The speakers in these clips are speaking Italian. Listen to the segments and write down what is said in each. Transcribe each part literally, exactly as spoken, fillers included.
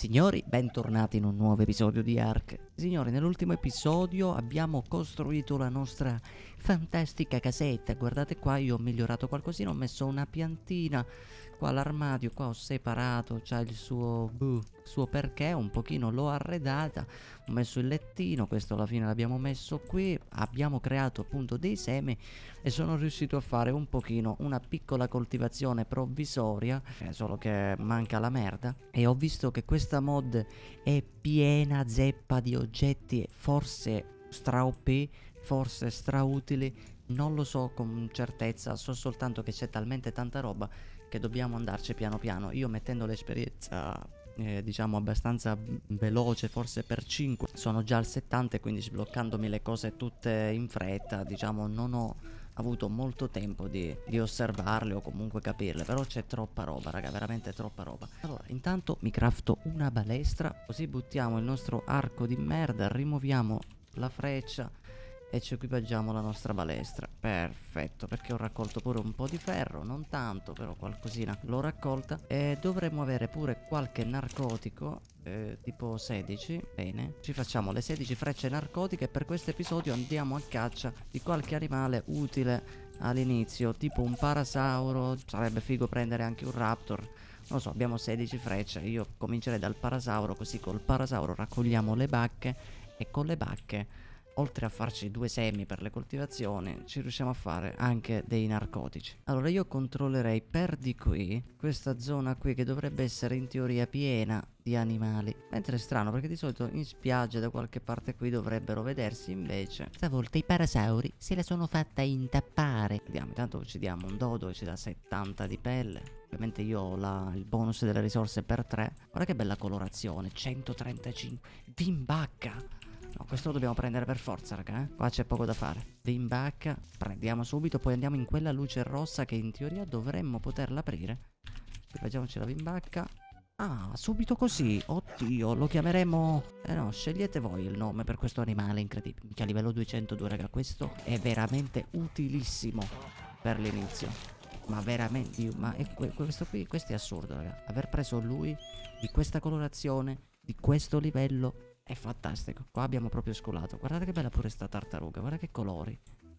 Signori, bentornati in un nuovo episodio di Ark. Signori, nell'ultimo episodio abbiamo costruito la nostra fantastica casetta. Guardate qua, io ho migliorato qualcosina, ho messo una piantina. Qua l'armadio, qua ho separato, c'ha il suo, buh, suo perché, un pochino l'ho arredata. Ho messo il lettino, questo alla fine l'abbiamo messo qui. Abbiamo creato appunto dei semi e sono riuscito a fare un pochino una piccola coltivazione provvisoria, eh, solo che manca la merda. E ho visto che questa mod è piena zeppa di oggetti, forse stra O P, forse stra utili, non lo so con certezza, so soltanto che c'è talmente tanta roba che dobbiamo andarci piano piano. Io mettendo l'esperienza eh, diciamo abbastanza veloce, forse per cinque, sono già al settanta, quindi sbloccandomi le cose tutte in fretta, diciamo non ho avuto molto tempo di, di osservarle o comunque capirle, però c'è troppa roba, raga, veramente troppa roba. Allora, intanto mi crafto una balestra, così buttiamo il nostro arco di merda, rimuoviamo la freccia e ci equipaggiamo la nostra balestra. Perfetto, perché ho raccolto pure un po' di ferro, non tanto, però qualcosina l'ho raccolta. E dovremmo avere pure qualche narcotico, eh, tipo sedici. Bene, ci facciamo le sedici frecce narcotiche e per questo episodio andiamo a caccia di qualche animale utile all'inizio, tipo un parasauro. Sarebbe figo prendere anche un raptor. Non lo so, abbiamo sedici frecce, io comincerei dal parasauro, così col parasauro raccogliamo le bacche e con le bacche, oltre a farci due semi per le coltivazioni, ci riusciamo a fare anche dei narcotici. Allora io controllerei per di qui questa zona qui che dovrebbe essere in teoria piena di animali. Mentre è strano perché di solito in spiaggia da qualche parte qui dovrebbero vedersi, invece stavolta i parasauri se la sono fatta intappare. Vediamo, intanto uccidiamo un dodo che ci dà settanta di pelle. Ovviamente io ho la, il bonus delle risorse per tre. Guarda che bella colorazione, centotrentacinque. Vimbacca! No, questo lo dobbiamo prendere per forza, raga, eh? Qua c'è poco da fare. Vimbacca, prendiamo subito, poi andiamo in quella luce rossa che in teoria dovremmo poterla aprire. Equipaggiamoci la vimbacca. Ah, subito così. Oddio, lo chiameremo... Eh no, scegliete voi il nome per questo animale incredibile. Che a livello duecentodue, raga, questo è veramente utilissimo per l'inizio. Ma veramente, io, ma è que questo qui, questo è assurdo, raga. Aver preso lui di questa colorazione, di questo livello... È fantastico. Qua abbiamo proprio scolato. Guardate che bella pure sta tartaruga. Guarda che colori.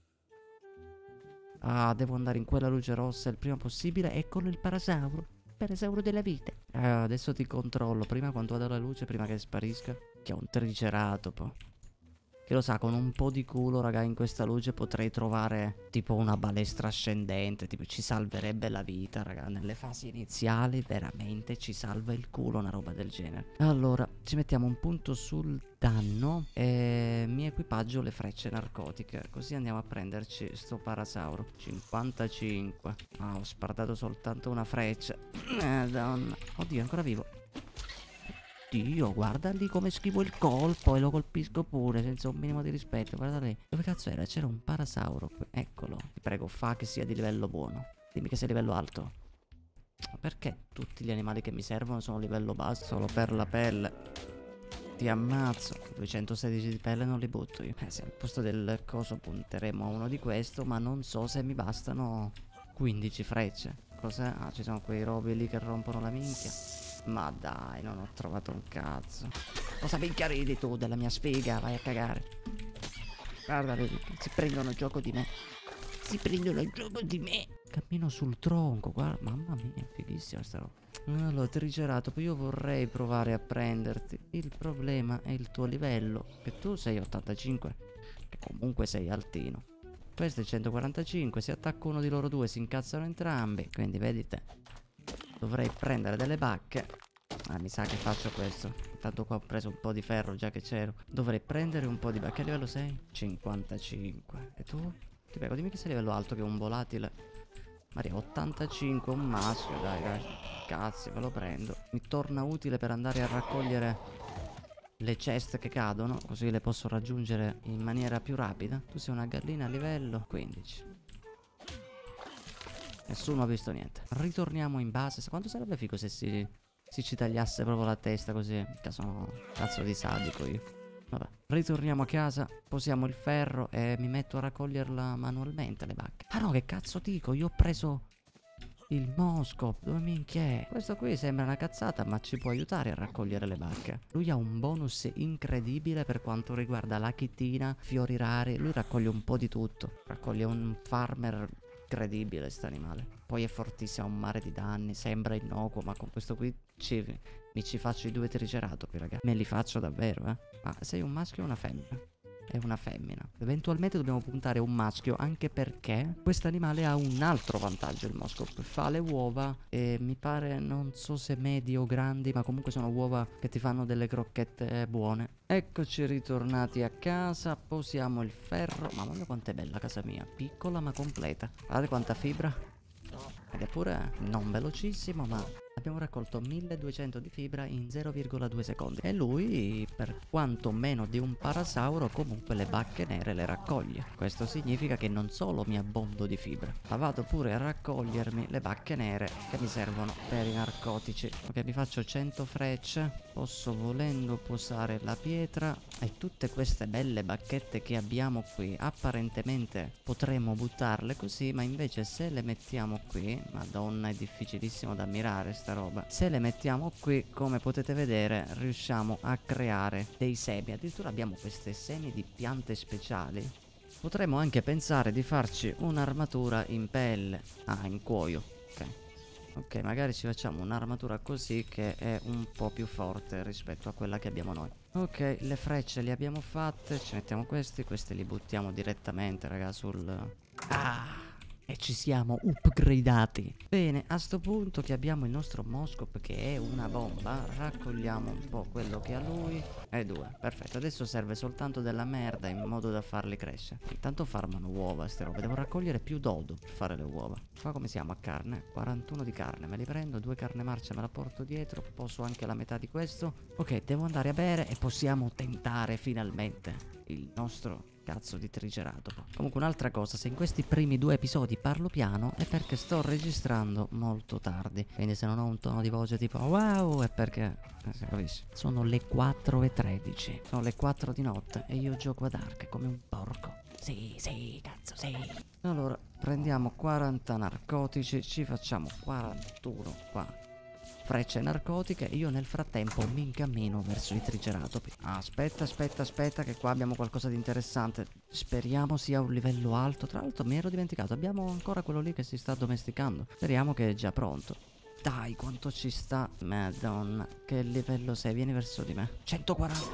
Ah, devo andare in quella luce rossa il prima possibile. Eccolo il parasauro. Parasauro della vita. Eh, adesso ti controllo. Prima quando vado alla luce, prima che sparisca. Che è un triceratopo. Che lo sa, con un po' di culo, raga, in questa luce potrei trovare tipo una balestra ascendente. Tipo, ci salverebbe la vita, raga. Nelle fasi iniziali, veramente ci salva il culo una roba del genere. Allora, ci mettiamo un punto sul danno e mi equipaggio le frecce narcotiche. Così andiamo a prenderci sto parasauro. cinquantacinque. Ah, ho spartato soltanto una freccia. Madonna. Oddio, è ancora vivo. Dio, guarda lì come schivo il colpo e lo colpisco pure senza un minimo di rispetto. Guarda lì. Dove cazzo era? C'era un parasauro qui. Eccolo. Ti prego, fa che sia di livello buono. Dimmi che sia livello alto. Perché tutti gli animali che mi servono sono livello basso? Solo per la pelle. Ti ammazzo. duecentosedici di pelle non li butto io. Eh sì, al posto del coso punteremo a uno di questo, ma non so se mi bastano quindici frecce. Cos'è? Ah, ci sono quei robi lì che rompono la minchia. Ma dai, non ho trovato un cazzo. Cosa minchia ridi tu della mia sfiga? Vai a cagare. Guarda, si prendono gioco di me. Si prendono il gioco di me. Cammino sul tronco, guarda. Mamma mia, fighissima sta roba. Allora, triceratopo, io vorrei provare a prenderti. Il problema è il tuo livello. Che tu sei ottantacinque. Che comunque sei altino. Questo è centoquarantacinque. Se attacco uno di loro due si incazzano entrambi. Quindi vedi te. Dovrei prendere delle bacche. Ah, mi sa che faccio questo. Intanto qua ho preso un po' di ferro già che c'ero. Dovrei prendere un po' di bacche. A livello sei? cinquantacinque. E tu? Ti prego, dimmi che sei a livello alto, che è un volatile. Maria, ottantacinque, un maschio. Dai, dai. Cazzi, ve lo prendo. Mi torna utile per andare a raccogliere le chest che cadono. Così le posso raggiungere in maniera più rapida. Tu sei una gallina a livello quindici. Nessuno ha visto niente. Ritorniamo in base. Quanto sarebbe figo se si, si ci tagliasse proprio la testa così. Mica sono cazzo di sadico io. Vabbè. Ritorniamo a casa. Posiamo il ferro e mi metto a raccoglierla manualmente le bacche. Ah no, che cazzo dico? Io ho preso Il Moscop, dove minchia è? Questo qui sembra una cazzata, ma ci può aiutare a raccogliere le bacche. Lui ha un bonus incredibile per quanto riguarda la chitina, fiori rari. Lui raccoglie un po' di tutto. Raccoglie un farmer incredibile, sto animale. Poi è fortissimo, ha un mare di danni, sembra innocuo, ma con questo qui ci, mi ci faccio i due triceratopi, raga. Me li faccio davvero, eh. Ma sei un maschio o una femmina? È una femmina. Eventualmente dobbiamo puntare a un maschio, anche perché questo animale ha un altro vantaggio, il Moscop. Fa le uova e mi pare, non so se medie o grandi, ma comunque sono uova che ti fanno delle crocchette buone. Eccoci ritornati a casa, posiamo il ferro. Mamma mia quanto è bella casa mia, piccola ma completa. Guardate quanta fibra. Ed è pure non velocissimo, ma abbiamo raccolto milleduecento di fibra in zero virgola due secondi. E lui, per quanto meno di un parasauro, comunque le bacche nere le raccoglie. Questo significa che non solo mi abbondo di fibra, ma vado pure a raccogliermi le bacche nere che mi servono per i narcotici. Ok, mi faccio cento frecce. Posso volendo posare la pietra. E tutte queste belle bacchette che abbiamo qui, apparentemente potremmo buttarle così, ma invece se le mettiamo qui, madonna, è difficilissimo da ammirare sta roba. Se le mettiamo qui, come potete vedere, riusciamo a creare dei semi. Addirittura abbiamo queste semi di piante speciali. Potremmo anche pensare di farci un'armatura in pelle. Ah, in cuoio. Ok. Ok, magari ci facciamo un'armatura così che è un po' più forte rispetto a quella che abbiamo noi. Ok, le frecce le abbiamo fatte. Ci mettiamo questi. Questi li buttiamo direttamente, raga, sul... Ah! E ci siamo upgradati. Bene, a sto punto che abbiamo il nostro Moscop che è una bomba, raccogliamo un po' quello che ha lui. E due, perfetto. Adesso serve soltanto della merda in modo da farli crescere. Intanto farmano uova ste robe. Devo raccogliere più dodo per fare le uova. Qua come siamo a carne? quarantuno di carne, me li prendo. Due carne marcia me la porto dietro. Posso anche la metà di questo. Ok, devo andare a bere e possiamo tentare finalmente il nostro... cazzo di triceratopo. Comunque un'altra cosa, se in questi primi due episodi parlo piano è perché sto registrando molto tardi. Quindi se non ho un tono di voce tipo wow è perché, eh, capisci? Sono le quattro e tredici. Sono le quattro di notte e io gioco ad Ark come un porco. Sì, sì, cazzo, sì. Allora, prendiamo quaranta narcotici, ci facciamo quarantuno qua. Frecce narcotiche, io nel frattempo mi incammino verso i triceratopi. Aspetta, aspetta, aspetta, che qua abbiamo qualcosa di interessante. Speriamo sia un livello alto. Tra l'altro mi ero dimenticato, abbiamo ancora quello lì che si sta addomesticando. Speriamo che è già pronto. Dai, quanto ci sta. Madonna, che livello sei? Vieni verso di me. centoquaranta.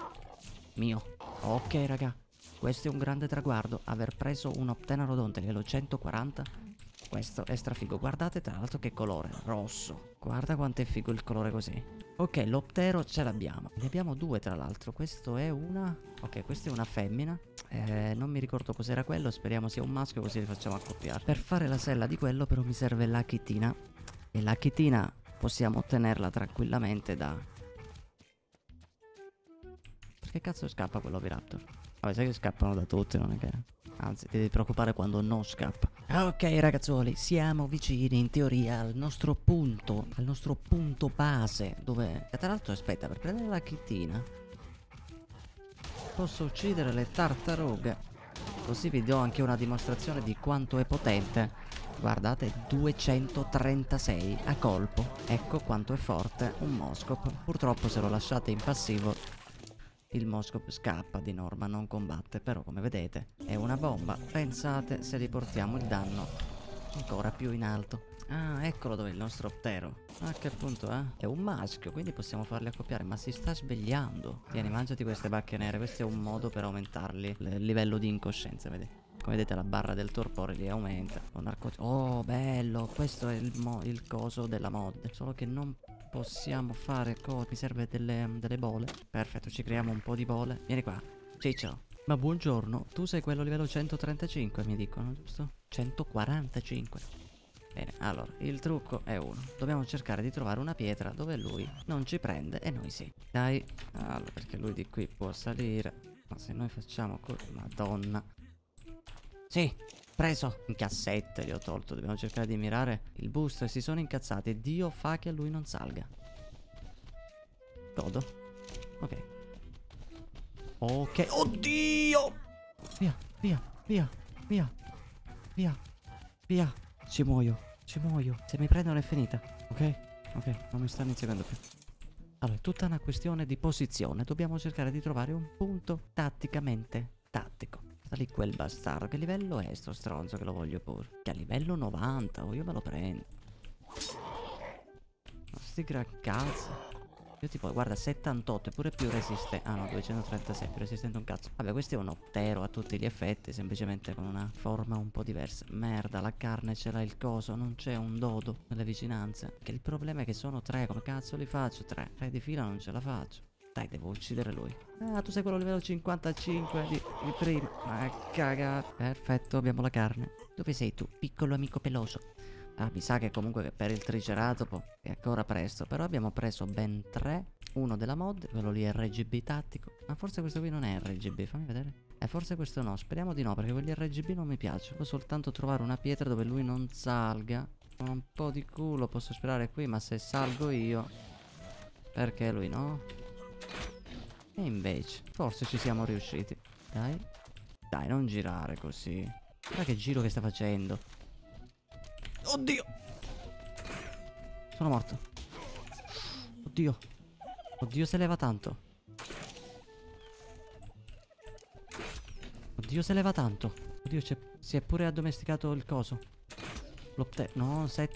Mio. Ok, raga. Questo è un grande traguardo. Aver preso un Optenarodonte livello centoquaranta. Questo è strafigo. Guardate tra l'altro che colore. Rosso. Guarda quanto è figo il colore così. Ok, l'Optero ce l'abbiamo. Ne abbiamo due tra l'altro. Questo è una... Ok, questa è una femmina. Eh, non mi ricordo cos'era quello. Speriamo sia un maschio così li facciamo accoppiare. Per fare la sella di quello però mi serve la chitina. E la chitina possiamo ottenerla tranquillamente da... Perché cazzo scappa quello Viraptor? Vabbè, sai che scappano da tutti, non è che... Anzi, ti devi preoccupare quando non scappa. Ok, ragazzuoli, siamo vicini in teoria al nostro punto, al nostro punto base, dove... E tra l'altro, aspetta, per prendere la chitina posso uccidere le tartarughe. Così vi do anche una dimostrazione di quanto è potente. Guardate, duecentotrentasei a colpo. Ecco quanto è forte un Moscop. Purtroppo se lo lasciate in passivo... Il Moscop scappa di norma, non combatte, però come vedete è una bomba. Pensate se riportiamo il danno ancora più in alto. Ah, eccolo dove è il nostro Optero. A che punto, eh? È un maschio, quindi possiamo farli accoppiare, ma si sta svegliando. Tieni, mangiati queste bacche nere, questo è un modo per aumentarli il livello di incoscienza, vedi? Come vedete la barra del torpore li aumenta. Oh, narcotico. Oh, bello, questo è il, mo il coso della mod. Solo che non... possiamo fare cosa? Mi serve delle, delle bole. Perfetto, ci creiamo un po' di bole. Vieni qua, Ciccio. Ma buongiorno, tu sei quello livello centotrentacinque, mi dicono, giusto? centoquarantacinque. Bene, allora, il trucco è uno. Dobbiamo cercare di trovare una pietra dove lui non ci prende e noi sì. Dai, allora, perché lui di qui può salire. Ma se noi facciamo così... Madonna. Sì, preso. In cassette li ho tolto. Dobbiamo cercare di mirare il booster. Si sono incazzati e Dio fa che lui non salga. Godo. Ok. Ok. Oddio. Via, via, via, via, via, via. Ci muoio. Ci muoio. Se mi prendono è finita. Ok? Ok, non mi stanno inseguendo più. Allora, è tutta una questione di posizione. Dobbiamo cercare di trovare un punto tatticamente tattico. Sta lì quel bastardo. Che livello è sto stronzo che lo voglio pure? Che a livello novanta, o io me lo prendo. Ma sti gran cazzo. Io tipo, guarda, settantotto è pure più resistente. Ah no, duecentotrentasei, più resistente un cazzo. Vabbè, questo è un optero a tutti gli effetti, semplicemente con una forma un po' diversa. Merda, la carne ce l'ha il coso, non c'è un dodo nelle vicinanze. Che il problema è che sono tre, come cazzo li faccio? Tre. Tre di fila non ce la faccio. Dai, devo uccidere lui. Ah, tu sei quello livello cinquantacinque di, di prima. Ma caga. Perfetto, abbiamo la carne. Dove sei tu, piccolo amico peloso? Ah, mi sa che comunque che per il triceratopo è ancora presto. Però abbiamo preso ben tre. Uno della mod, quello lì è R G B tattico. Ma forse questo qui non è R G B, fammi vedere. Eh, forse questo no, speriamo di no, perché quelli R G B non mi piacciono. Devo soltanto trovare una pietra dove lui non salga. Con un po' di culo posso sperare qui, ma se salgo io, perché lui no? E invece, forse ci siamo riusciti. Dai. Dai, non girare così. Guarda che giro che sta facendo. Oddio. Sono morto. Oddio. Oddio, se leva tanto. Oddio, se leva tanto. Oddio, si è pure addomesticato il coso. L'optero. No, set.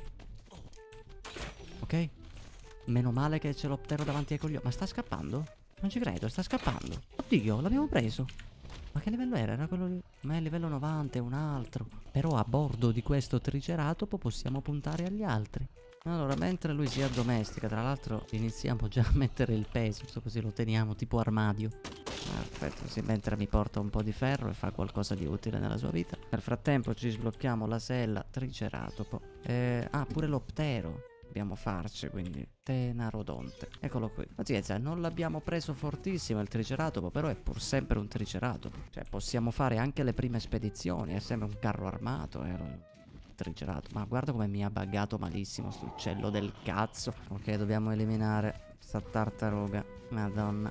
Ok. Meno male che c'è l'optero davanti ai coglioni. Ma sta scappando? Non ci credo, sta scappando. Oddio, l'abbiamo preso. Ma che livello era? Era quello lì. Ma è livello novanta, è un altro. Però a bordo di questo triceratopo possiamo puntare agli altri. Allora, mentre lui si addomestica, tra l'altro iniziamo già a mettere il peso, così lo teniamo tipo armadio. Perfetto, sì, mentre mi porta un po' di ferro e fa qualcosa di utile nella sua vita. Nel frattempo ci sblocchiamo la sella triceratopo. Eh, ah, pure l'optero. Dobbiamo farci, quindi Tenarodonte. Eccolo qui. Pazienza, non l'abbiamo preso fortissimo il triceratopo, però è pur sempre un triceratopo. Cioè, possiamo fare anche le prime spedizioni. È sempre un carro armato, eh. Triceratopo. Ma guarda come mi ha buggato malissimo sto uccello del cazzo. Ok, dobbiamo eliminare sta tartaruga. Madonna.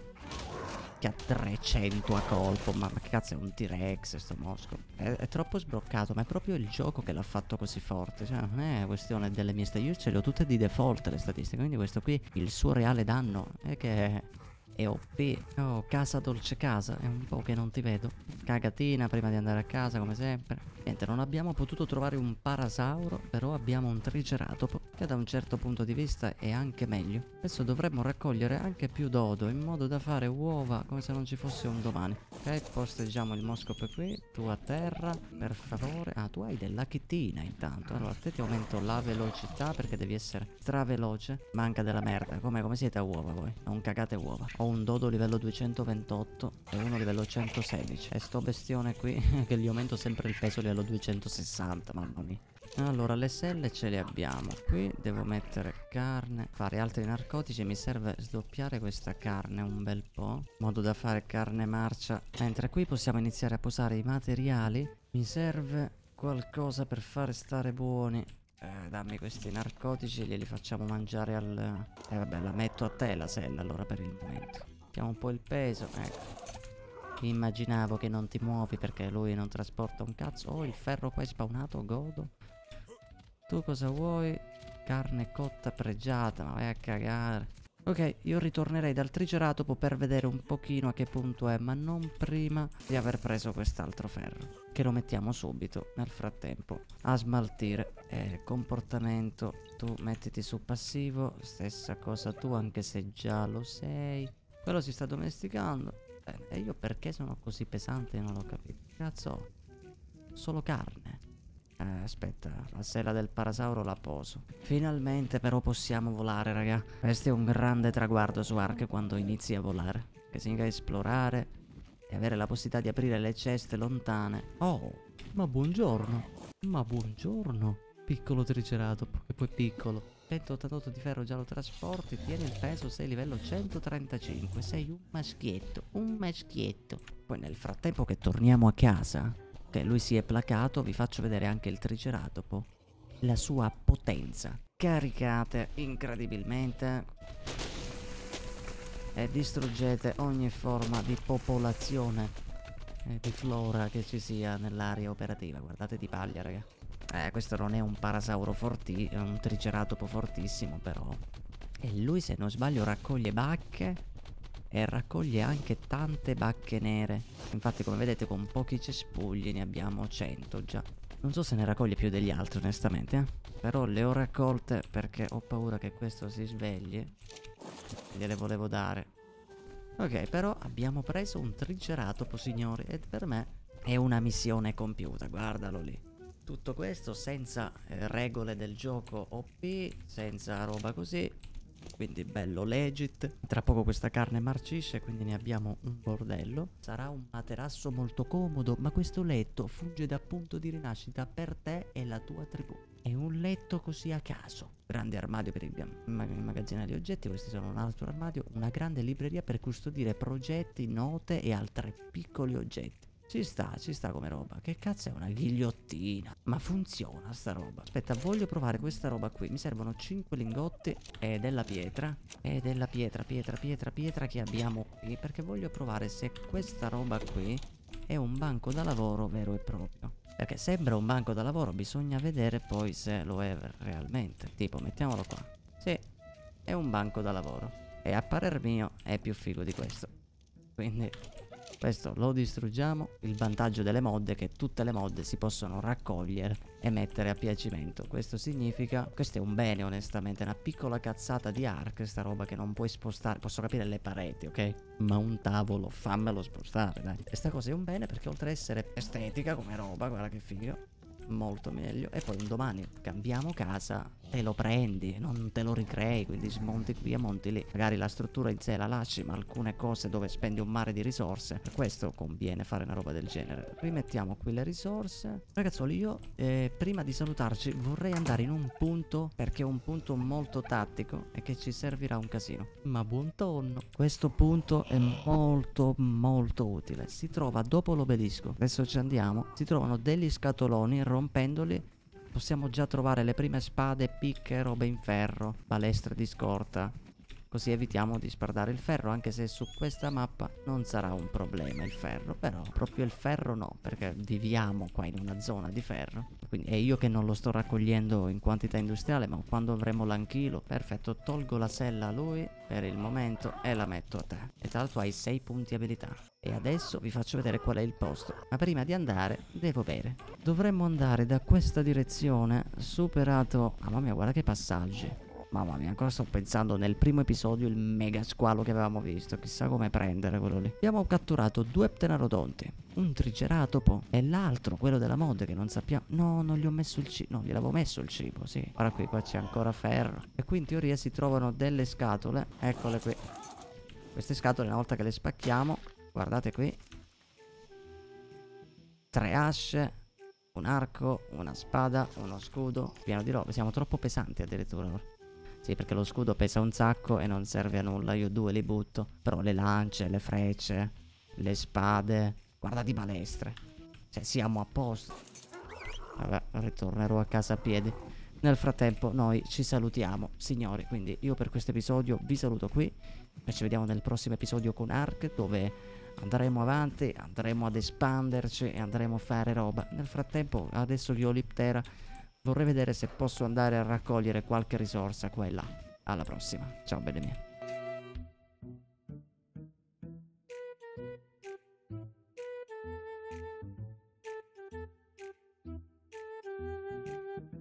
Che ha trecento a colpo. Ma, ma che cazzo è un T-Rex sto mosco? È, è troppo sbroccato. Ma è proprio il gioco che l'ha fatto così forte. Cioè non è questione delle mie statistiche. Io ce le ho tutte di default le statistiche. Quindi questo qui, il suo reale danno è che è O P. Oh, casa dolce casa. È un po' che non ti vedo. Cagatina prima di andare a casa come sempre. Niente, non abbiamo potuto trovare un parasauro, però abbiamo un triceratopo, che da un certo punto di vista è anche meglio. Adesso dovremmo raccogliere anche più dodo, in modo da fare uova come se non ci fosse un domani. Ok, posteggiamo il moscope qui, tu a terra, per favore. Ah, tu hai della chitina intanto. Allora, a te ti aumento la velocità perché devi essere straveloce. Manca della merda, come, come siete a uova voi? Non cagate uova. Ho un dodo livello duecentoventotto e uno livello centosedici. E sto bestione qui, che gli aumento sempre il peso livello duecentosessanta, mamma mia. Allora, le selle ce le abbiamo. Qui devo mettere carne, fare altri narcotici. Mi serve sdoppiare questa carne un bel po', in modo da fare carne marcia. Mentre qui possiamo iniziare a posare i materiali. Mi serve qualcosa per fare stare buoni. Eh, dammi questi narcotici, glieli facciamo mangiare al... Eh vabbè, la metto a te la sella allora per il momento. Mettiamo un po' il peso, ecco. Immaginavo che non ti muovi perché lui non trasporta un cazzo. Oh, il ferro qua è spawnato, godo. Tu cosa vuoi? Carne cotta pregiata, ma vai a cagare. Ok, io ritornerei dal triceratopo per vedere un pochino a che punto è, ma non prima di aver preso quest'altro ferro, che lo mettiamo subito, nel frattempo, a smaltire. Eh, comportamento, tu mettiti su passivo, stessa cosa tu, anche se già lo sei. Quello si sta domesticando. Bene, e io perché sono così pesante non l'ho capito. Cazzo, solo carne. Eh, aspetta, la sella del parasauro la poso. Finalmente però possiamo volare, raga. Questo è un grande traguardo su Ark quando inizi a volare. Che significa esplorare e avere la possibilità di aprire le ceste lontane. Oh, ma buongiorno. Ma buongiorno. Piccolo triceratopo, che poi piccolo. centottantotto di ferro già lo trasporti, tieni il peso, sei livello centotrentacinque, sei un maschietto, un maschietto. Poi nel frattempo che torniamo a casa, che lui si è placato, vi faccio vedere anche il triceratopo, la sua potenza. Caricate incredibilmente e distruggete ogni forma di popolazione e di flora che ci sia nell'area operativa. Guardate di paglia, raga. Eh, questo non è un parasauro forti, è un triceratopo fortissimo, però. E lui, se non sbaglio, raccoglie bacche e raccoglie anche tante bacche nere. Infatti, come vedete, con pochi cespugli ne abbiamo cento già. Non so se ne raccoglie più degli altri, onestamente, eh. Però le ho raccolte perché ho paura che questo si svegli. Gliele volevo dare. Ok, però abbiamo preso un triceratopo, signori, e per me è una missione compiuta, guardalo lì. Tutto questo senza eh, regole del gioco O P, senza roba così, quindi bello legit. Tra poco questa carne marcisce, quindi ne abbiamo un bordello. Sarà un materasso molto comodo, ma questo letto funge da punto di rinascita per te e la tua tribù. È un letto così a caso. Grande armadio per il immagazzinare oggetti, questi sono un altro armadio. Una grande libreria per custodire progetti, note e altri piccoli oggetti. Ci sta, ci sta come roba. Che cazzo è una ghigliottina? Ma funziona sta roba. Aspetta, voglio provare questa roba qui. Mi servono cinque lingotti e della pietra. E della pietra, pietra, pietra, pietra che abbiamo qui. Perché voglio provare se questa roba qui è un banco da lavoro vero e proprio. Perché sembra un banco da lavoro, bisogna vedere poi se lo è realmente. Tipo, mettiamolo qua. Sì, è un banco da lavoro. E a parer mio è più figo di questo. Quindi questo lo distruggiamo. Il vantaggio delle mod è che tutte le mod si possono raccogliere e mettere a piacimento. Questo significa, questo è un bene onestamente, una piccola cazzata di Ark, sta roba che non puoi spostare. Posso capire le pareti, ok? Ma un tavolo fammelo spostare, dai. E sta cosa è un bene perché oltre a essere estetica come roba, guarda che figo, molto meglio. E poi un domani cambiamo casa, te lo prendi, non te lo ricrei, quindi smonti qui e monti lì. Magari la struttura in sé la lasci, ma alcune cose dove spendi un mare di risorse, per questo conviene fare una roba del genere. Rimettiamo qui le risorse. Ragazzoli, io eh, prima di salutarci vorrei andare in un punto, perché è un punto molto tattico e che ci servirà un casino. Ma buon tonno, questo punto è molto molto utile. Si trova dopo l'obelisco. Adesso ci andiamo. Si trovano degli scatoloni, rompendoli possiamo già trovare le prime spade, picche, robe in ferro, balestre di scorta. Così evitiamo di spardare il ferro, anche se su questa mappa non sarà un problema il ferro. Però proprio il ferro no, perché viviamo qua in una zona di ferro. Quindi è io che non lo sto raccogliendo in quantità industriale, ma quando avremo l'anchilo, perfetto, tolgo la sella a lui per il momento e la metto a te. E tra l'altro hai sei punti abilità. E adesso vi faccio vedere qual è il posto. Ma prima di andare devo bere. Dovremmo andare da questa direzione, superato... Mamma mia, guarda che passaggi. Mamma mia, ancora sto pensando nel primo episodio il mega squalo che avevamo visto. Chissà come prendere quello lì. Abbiamo catturato due pteranodonti, un triceratopo e l'altro, quello della mod che non sappiamo. No, non gli ho messo il cibo. No, gliel'avevo messo il cibo, sì. Guarda qui, qua c'è ancora ferro. E qui in teoria si trovano delle scatole. Eccole qui. Queste scatole, una volta che le spacchiamo, guardate qui, tre asce, un arco, una spada, uno scudo, pieno di roba. Siamo troppo pesanti addirittura ora. Sì, perché lo scudo pesa un sacco e non serve a nulla. Io due li butto. Però le lance, le frecce, le spade, guarda di balestre. Cioè siamo a posto. Vabbè, ritornerò a casa a piedi. Nel frattempo noi ci salutiamo, signori. Quindi io per questo episodio vi saluto qui. E ci vediamo nel prossimo episodio con Ark, dove andremo avanti, andremo ad espanderci e andremo a fare roba. Nel frattempo adesso che ho l'Iptera vorrei vedere se posso andare a raccogliere qualche risorsa qua e là. Alla prossima, ciao belle mie.